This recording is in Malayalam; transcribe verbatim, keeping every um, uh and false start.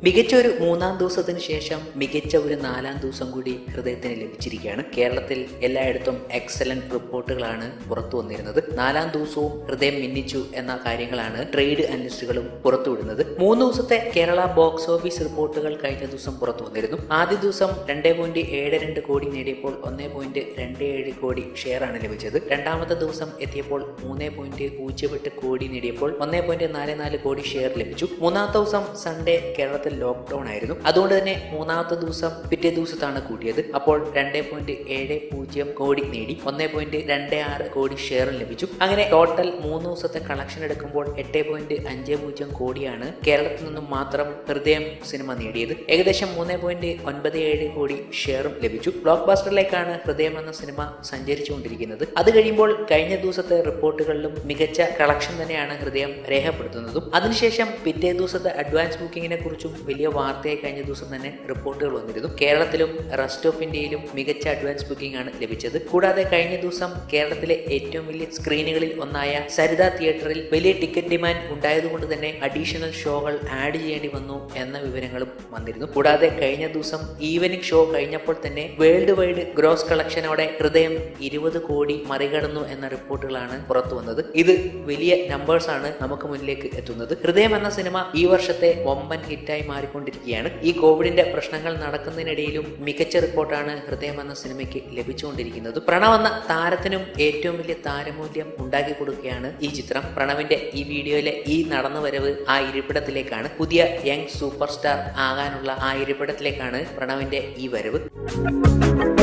മികച്ച ഒരു മൂന്നാം ദിവസത്തിന് ശേഷം മികച്ച ഒരു നാലാം ദിവസം കൂടി ഹൃദയത്തിന് ലഭിച്ചിരിക്കുകയാണ്. കേരളത്തിൽ എല്ലായിടത്തും എക്സലന്റ് റിപ്പോർട്ടുകളാണ് പുറത്തു വന്നിരുന്നത്. നാലാം ദിവസവും ഹൃദയം മിന്നിച്ചു എന്ന കാര്യങ്ങളാണ് ട്രേഡ് അനലിസ്റ്റുകളും പുറത്തുവിടുന്നത്. മൂന്ന് ദിവസത്തെ കേരള ബോക്സ് ഓഫീസ് റിപ്പോർട്ടുകൾ കഴിഞ്ഞ ദിവസം പുറത്തു വന്നിരുന്നു. ആദ്യ ദിവസം രണ്ടേ പോയിന്റ് ഏഴ് രണ്ട് കോടി നേടിയപ്പോൾ ഒന്നേ പോയിന്റ് രണ്ട് ഏഴ് കോടി ഷെയറാണ് ലഭിച്ചത്. രണ്ടാമത്തെ ദിവസം എത്തിയപ്പോൾ മൂന്ന് പോയിന്റ് പൂജ്യം എട്ട് കോടി നേടിയപ്പോൾ ഒന്നേ പോയിന്റ് നാല് നാല് കോടി ഷെയർ ലഭിച്ചു. മൂന്നാമത്തെ ദിവസം സൺഡേ കേരളത്തിൽ ലോക്ക്ഡൌൺ ആയിരുന്നു. അതുകൊണ്ട് തന്നെ മൂന്നാമത്തെ ദിവസം പിറ്റേ ദിവസത്താണ് കൂട്ടിയത്. അപ്പോൾ രണ്ടേ പോയിന്റ് ഏഴ് പൂജ്യം കോടി നേടി ഒന്നേ പോയിന്റ് രണ്ട് ആറ് കോടി ഷെയറും ലഭിച്ചു. അങ്ങനെ ടോട്ടൽ മൂന്ന് ദിവസത്തെ കളക്ഷൻ എടുക്കുമ്പോൾ എട്ട് പോയിന്റ് അഞ്ച് പൂജ്യം കോടിയാണ് കേരളത്തിൽ നിന്നും മാത്രം ഹൃദയം സിനിമ നേടിയത്. ഏകദേശം മൂന്ന് പോയിന്റ് ഒൻപത് ഏഴ് കോടി ഷെയറും ലഭിച്ചു. ബ്ലോക്ക് ബാസ്റ്ററിലേക്കാണ് ഹൃദയം എന്ന സിനിമ സഞ്ചരിച്ചുകൊണ്ടിരിക്കുന്നത്. അത് കഴിയുമ്പോൾ കഴിഞ്ഞ ദിവസത്തെ റിപ്പോർട്ടുകളിലും മികച്ച കളക്ഷൻ തന്നെയാണ് ഹൃദയം രേഖപ്പെടുത്തുന്നതും. അതിനുശേഷം പിറ്റേ ദിവസത്തെ അഡ്വാൻസ് ബുക്കിങ്ങിനെ കുറിച്ചും വലിയ വാർത്തയായി കഴിഞ്ഞ ദിവസം തന്നെ റിപ്പോർട്ടുകൾ വന്നിരുന്നു. കേരളത്തിലും റെസ്റ്റ് ഓഫ് ഇന്ത്യയിലും മികച്ച അഡ്വാൻസ് ബുക്കിംഗ് ആണ് ലഭിച്ചത്. കൂടാതെ കഴിഞ്ഞ ദിവസം കേരളത്തിലെ ഏറ്റവും വലിയ സ്ക്രീനുകളിൽ ഒന്നായ സരിത തിയേറ്ററിൽ വലിയ ടിക്കറ്റ് ഡിമാൻഡ് ഉണ്ടായതുകൊണ്ട് തന്നെ അഡീഷണൽ ഷോകൾ ആഡ് ചെയ്യേണ്ടി വന്നു എന്ന വിവരങ്ങളും വന്നിരുന്നു. കൂടാതെ കഴിഞ്ഞ ദിവസം ഈവനിംഗ് ഷോ കഴിഞ്ഞപ്പോൾ തന്നെ വേൾഡ് വൈഡ് ഗ്രോസ് കളക്ഷനോടെ ഹൃദയം ഇരുപത് കോടി മറികടന്നു എന്ന റിപ്പോർട്ടുകളാണ് പുറത്തു വന്നത്. ഇത് വലിയ നമ്പേഴ്സ് ആണ് നമുക്ക് മുന്നിലേക്ക് എത്തുന്നത്. ഹൃദയം എന്ന സിനിമ ഈ വർഷത്തെ വമ്പൻ ഹിറ്റായി മാറിക്കൊണ്ടിരിക്കുകയാണ്. ഈ കോവിഡിന്റെ പ്രശ്നങ്ങൾ നടക്കുന്നതിനിടയിലും മികച്ച റിപ്പോർട്ടാണ് ഹൃദയം എന്ന സിനിമയ്ക്ക് ലഭിച്ചുകൊണ്ടിരിക്കുന്നത്. പ്രണവ് എന്ന താരത്തിനും ഏറ്റവും വലിയ താരമൂല്യം ഉണ്ടാക്കി കൊടുക്കുകയാണ് ഈ ചിത്രം. പ്രണവിന്റെ ഈ വീഡിയോയിലെ ഈ നടന്നുവരവ് ആ ഇരിപ്പിടത്തിലേക്കാണ്. പുതിയ യങ് സൂപ്പർ സ്റ്റാർ ആകാനുള്ള ആ ഇരിപ്പിടത്തിലേക്കാണ് പ്രണവിന്റെ ഈ വരവ്.